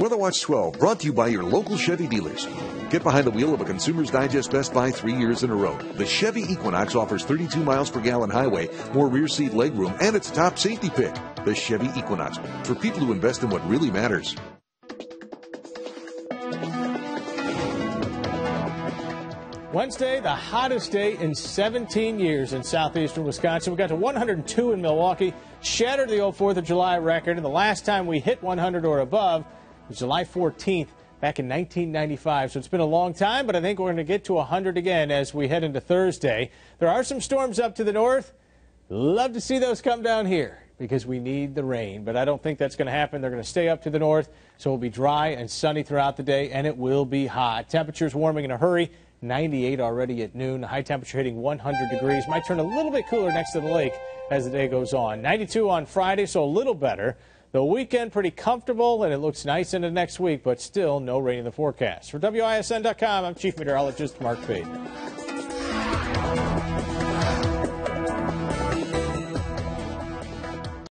Weather Watch 12, brought to you by your local Chevy dealers. Get behind the wheel of a Consumer's Digest Best Buy 3 years in a row. The Chevy Equinox offers 32 miles per gallon highway, more rear seat legroom, and it's a top safety pick. The Chevy Equinox, for people who invest in what really matters. Wednesday, the hottest day in 17 years in southeastern Wisconsin. We got to 102 in Milwaukee, shattered the old 4th of July record, and the last time we hit 100 or above was July 14th back in 1995. So it's been a long time, but I think we're going to get to 100 again as we head into Thursday. There are some storms up to the north. Love to see those come down here because we need the rain, but I don't think that's going to happen. They're going to stay up to the north, so it'll be dry and sunny throughout the day, and it will be hot. Temperatures warming in a hurry. 98 already at noon. High temperature hitting 100 degrees. Might turn a little bit cooler next to the lake as the day goes on. 92 on Friday, so a little better. The weekend pretty comfortable, and it looks nice into next week, but still no rain in the forecast. For WISN.com, I'm Chief Meteorologist Mark Baden.